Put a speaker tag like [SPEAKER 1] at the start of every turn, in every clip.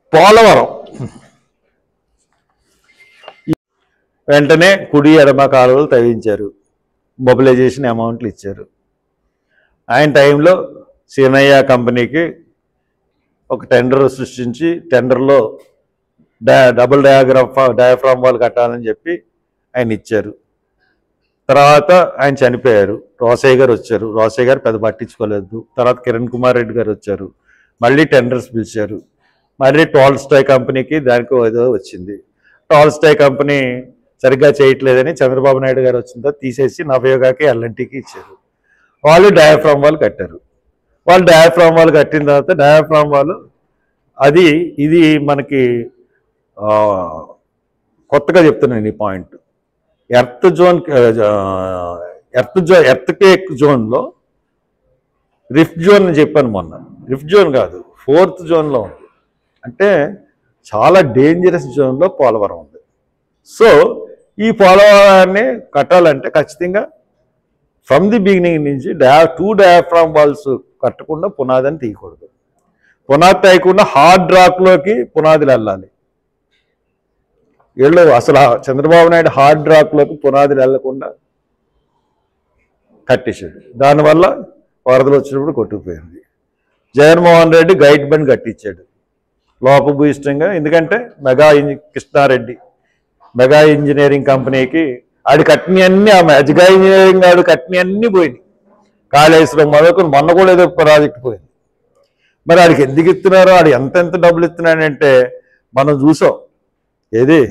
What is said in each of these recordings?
[SPEAKER 1] పోలవరం వెంటనే కుడి ఎడమ కాలువలు తవ్వించారు, మొబిలైజేషన్ అమౌంట్లు ఇచ్చారు. ఆయన టైంలో సీనయ్య కంపెనీకి ఒక టెండర్ సృష్టించి టెండర్లో డబుల్ డయాఫ్రామ్ వాల్ కట్టాలని చెప్పి ఆయన ఇచ్చారు. తర్వాత ఆయన చనిపోయారు. రోసయ్య గారు వచ్చారు. రోసయ్య గారు పెద్ద పట్టించుకోలేదు. తర్వాత కిరణ్ కుమార్ రెడ్డి గారు వచ్చారు. మళ్ళీ టెండర్స్ పిలిచారు. మళ్ళీ టాల్స్టాయ్ కంపెనీకి దానికి ఏదో వచ్చింది. టాల్స్టాయ్ కంపెనీ సరిగ్గా చేయట్లేదని చంద్రబాబు నాయుడు గారు వచ్చిందో తీసేసి నవయోగాకి ఎల్ఎన్టీకి ఇచ్చారు. వాళ్ళు డయాఫ్రామ్ వాల్ కట్టారు. వాళ్ళు డయాఫ్రామ్ వాల్ కట్టిన తర్వాత డయాఫ్రామ్ వాల్ అది ఇది మనకి కొత్తగా చెప్తున్నాను ఈ పాయింట్. ఎర్త్ కేక్ జోన్లో రిఫ్ట్ జోన్ అని చెప్పాను మొన్న. రిఫ్ట్ జోన్ కాదు, 4th జోన్లో ఉంది. అంటే చాలా డేంజరస్ జోన్లో పోలవరం ఉంది. సో ఈ పోలవరాన్ని కట్టాలంటే ఖచ్చితంగా ఫ్రమ్ ది బిగినింగ్ నుంచి 2 డయాఫ్రామ్ వాల్స్ కట్టకుండా పునాదిని తీయకూడదు. పునాది తీయకుండా హార్డ్ రాక్లోకి పునాదులు వెళ్ళాలి. వీళ్ళు అసలు చంద్రబాబు నాయుడు హార్డ్ రాక్లోకి పునాదులు వెళ్లకుండా కట్టేశాడు. దానివల్ల వరదలు వచ్చినప్పుడు కొట్టుకుపోయింది. జగన్మోహన్ రెడ్డి గైడ్ బండ్ కట్టించాడు లోపభూయిష్టంగా. ఎందుకంటే కృష్ణారెడ్డి మెగా ఇంజనీరింగ్ కంపెనీకి ఆడు కట్టినవన్నీ, ఆ మెగా ఇంజనీరింగ్ ఆడు కట్టినవన్నీ పోయినాయి. కాళేశ్వరం మొదలుకొని మొన్న కూడా ఏదో ప్రాజెక్ట్ పోయింది. మరి ఆడికి ఎందుకు ఇస్తున్నారో, ఆడు ఎంత డబ్బులు ఇస్తున్నాడంటే మనం చూసాం. ఏది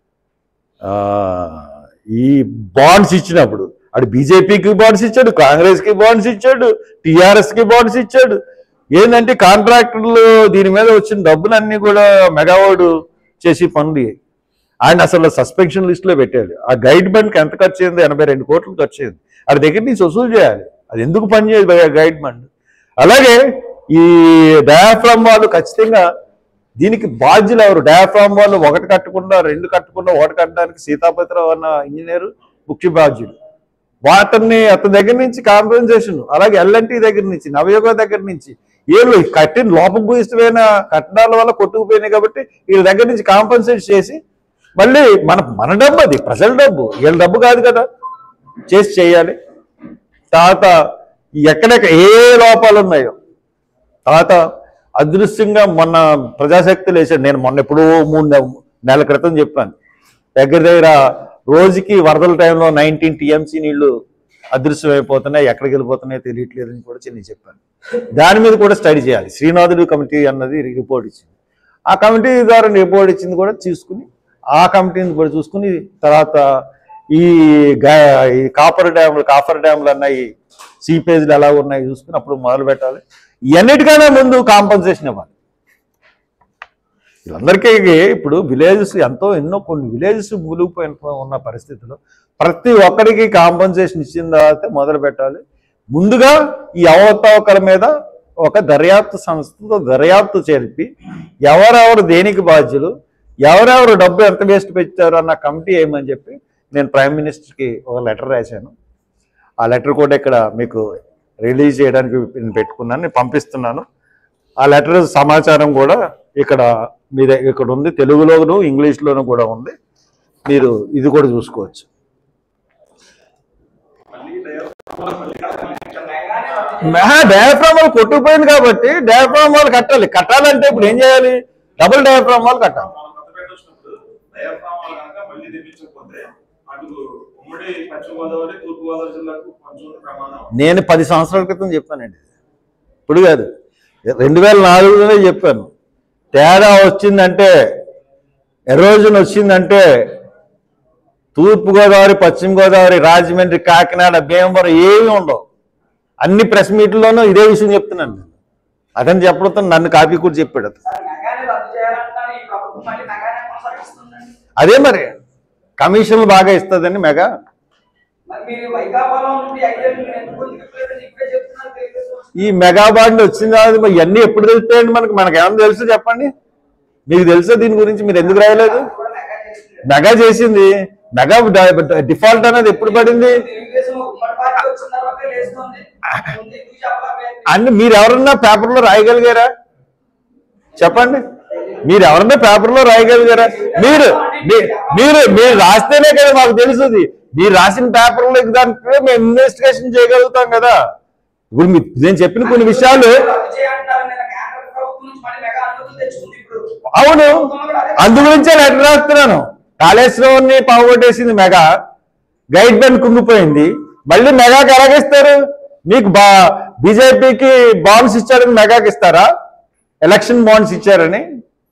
[SPEAKER 1] ఈ బాండ్స్ ఇచ్చినప్పుడు ఆడు బీజేపీకి బాండ్స్ ఇచ్చాడు, కాంగ్రెస్కి బాండ్స్ ఇచ్చాడు, టీఆర్ఎస్కి బాండ్స్ ఇచ్చాడు. ఏంటంటే కాంట్రాక్టర్లు దీని మీద వచ్చిన డబ్బులన్నీ కూడా మెగావాడు చేసి పనులు. ఆయన అసలు సస్పెన్షన్ లిస్టులో పెట్టాడు. ఆ గైడ్ బండ్కి ఎంత ఖర్చు అయింది? 82 కోట్లు ఖర్చు అయింది. వాడి దగ్గర నుంచి వసూలు చేయాలి. అది ఎందుకు పనిచేయదు గైడ్ బండ్? అలాగే ఈ డయాఫ్రామ్ వాళ్ళు ఖచ్చితంగా దీనికి బాధ్యులు ఎవరు? డయాఫ్రామ్ వాళ్ళు 1 కట్టకుండా 2 కట్టకుండా 1 కట్టడానికి సీతాపతిరావు అన్న ఇంజనీరు ముఖ్య బాధ్యుడు. వాటిని అతని దగ్గర నుంచి కాంపెన్సేషన్, అలాగే ఎల్ఎన్టీ దగ్గర నుంచి, నవయోగ దగ్గర నుంచి వీళ్ళు కట్టిన లోపభూయిష్టమైన కట్టడాల వల్ల కొట్టుకుపోయినాయి కాబట్టి వీళ్ళ దగ్గర నుంచి కాంపెన్సేట్ చేసి మళ్ళీ మన డబ్బు, అది ప్రజల డబ్బు, వీళ్ళ డబ్బు కాదు కదా, చేయాలి. తర్వాత ఎక్కడెక్కడ ఏ లోపాలు ఉన్నాయో తర్వాత అదృశ్యంగా మొన్న ప్రజాశక్తులు వేసాడు. నేను మొన్న ఎప్పుడో 3 నెలల క్రితం చెప్పాను, దగ్గర రోజుకి వరదల టైంలో 19 TMC నీళ్లు అదృశ్యమైపోతున్నాయి, ఎక్కడికి వెళ్ళిపోతున్నాయో తెలియట్లేదని కూడా నేను చెప్పాను. దాని మీద కూడా స్టడీ చేయాలి. శ్రీనాథుడు కమిటీ అన్నది రిపోర్ట్ ఇచ్చింది. ఆ కమిటీ ద్వారా రిపోర్ట్ ఇచ్చింది కూడా చూసుకుని, ఆ కమిటీని కూడా చూసుకుని తర్వాత ఈ కాఫర్ డ్యాములు అన్నాయి, సీపేజ్లు ఎలా ఉన్నాయి చూసుకుని అప్పుడు మొదలు పెట్టాలి. ఎన్నిటికైనా ముందు కాంపన్సేషన్ ఇవ్వాలి వీళ్ళందరికీ. ఇప్పుడు విలేజెస్ ఎన్నో కొన్ని విలేజెస్ మునిగిపోయిన ఉన్న పరిస్థితుల్లో ప్రతి ఒక్కరికి కాంపన్సేషన్ ఇచ్చిన తర్వాత మొదలు పెట్టాలి. ముందుగా ఈ అవకతవకల మీద ఒక దర్యాప్తు సంస్థతో దర్యాప్తు చేర్పి ఎవరెవరు దేనికి బాధ్యులు, ఎవరెవరు డబ్బు ఎంత వేస్ట్ పెట్టారు అన్న కమిటీ ఏమని చెప్పి నేను ప్రైమ్ మినిస్టర్కి ఒక లెటర్ రాశాను. ఆ లెటర్ కూడా ఇక్కడ మీకు రిలీజ్ చేయడానికి నేను పెట్టుకున్నాను, నేను పంపిస్తున్నాను. ఆ లెటర్ సమాచారం కూడా ఇక్కడ ఇక్కడ ఉంది, తెలుగులోను ఇంగ్లీష్లోనూ కూడా ఉంది. మీరు ఇది కూడా చూసుకోవచ్చు. డయాఫ్రామ్ వాళ్ళు కొట్టుకుపోయింది కాబట్టి డయాఫ్రామ్ వాళ్ళు కట్టాలంటే ఇప్పుడు ఏం చేయాలి? డబుల్ డయాఫ్రామ్ వాళ్ళు కట్టాలి. నేను 10 సంవత్సరాల క్రితం చెప్పానండి, ఇప్పుడు కాదు, 2004లోనే చెప్పాను. తేడా వచ్చిందంటే, ఎరోజన్ వచ్చిందంటే తూర్పుగోదావరి, పశ్చిమ గోదావరి, రాజమండ్రి, కాకినాడ, భీమవరం ఏమీ ఉండవు. అన్ని ప్రెస్ మీట్లోనూ ఇదే విషయం చెప్తున్నాను నేను. అతను చెప్పడంతో నన్ను కాపీ కూడా చెప్పాడు అతను. అదే మరి కమిషన్లు బాగా ఇస్తుందని మెగా. ఈ మెగా బాండ్ వచ్చింది కాదు, ఇవన్నీ ఎప్పుడు తెలుస్తాయండి మనకేమన్నా తెలుసు చెప్పండి? మీకు తెలుసా దీని గురించి? మీరు ఎందుకు రాయలేదు? మెగా చేసింది, మెగా డిఫాల్ట్ అనేది ఎప్పుడు పడింది? అన్ని మీరు ఎవరన్నా పేపర్లో రాయగలిగారా చెప్పండి? మీరు ఎవరన్నా పేపర్లో రాయగలిగారా? మీరు మీరు మీరు రాస్తేనే కదా మాకు తెలుసుది. మీరు రాసిన పేపర్లో దాంట్లో మేము ఇన్వెస్టిగేషన్ చేయగలుగుతాం కదా. ఇప్పుడు నేను చెప్పిన కొన్ని విషయాలు అవును, అందుగురించే లెటర్ రాస్తున్నాను. కాళేశ్వరాన్ని పావుగొట్టేసింది మెగా, గైడ్ బెన్ కుంగిపోయింది, మళ్ళీ మెగాకి ఎలాగిస్తారు? మీకు బీజేపీకి బాండ్స్ ఇచ్చారని మెగాకి ఇస్తారా? ఎలక్షన్ బాండ్స్ ఇచ్చారని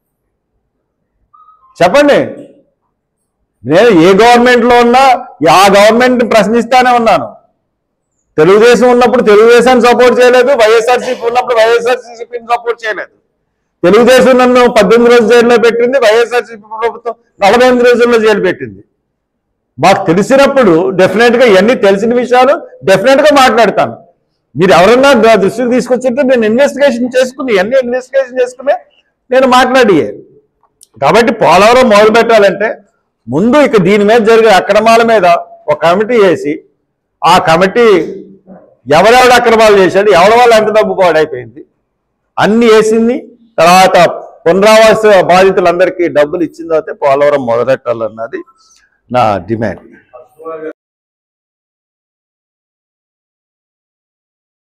[SPEAKER 1] చెప్పండి. నేను ఏ గవర్నమెంట్లో ఉన్నా ఆ గవర్నమెంట్ ప్రశ్నిస్తానే ఉన్నాను. తెలుగుదేశం ఉన్నప్పుడు తెలుగుదేశాన్ని సపోర్ట్ చేయలేదు, వైఎస్ఆర్సీపీ ఉన్నప్పుడు వైఎస్ఆర్సీపీని సపోర్ట్ చేయలేదు. తెలుగుదేశం నన్ను 18 రోజులు జైల్లో పెట్టింది, వైఎస్ఆర్సీపీ ప్రభుత్వం 48 రోజుల్లో జైలు పెట్టింది. మాకు తెలిసినప్పుడు డెఫినెట్గా ఇవన్నీ తెలిసిన విషయాలు డెఫినెట్గా మాట్లాడతాను. మీరు ఎవరన్నా దృష్టికి తీసుకొచ్చింటే నేను ఇన్వెస్టిగేషన్ చేసుకుని నేను మాట్లాడి. కాబట్టి పోలవరం మొదలు పెట్టాలంటే ముందు ఇక దీని మీద జరిగే అక్రమాల మీద ఒక కమిటీ వేసి, ఆ కమిటీ ఎవరెవడు అక్రమాలు చేశాడు, ఎవరి వల్ల ఎంత డబ్బు పాడైపోయింది అన్ని వేసింది, తర్వాత పునరావాస బాధితులందరికీ డబ్బులు ఇచ్చిన తర్వాత పోలవరం మొదలెట్టాలన్నది నా డిమాండ్.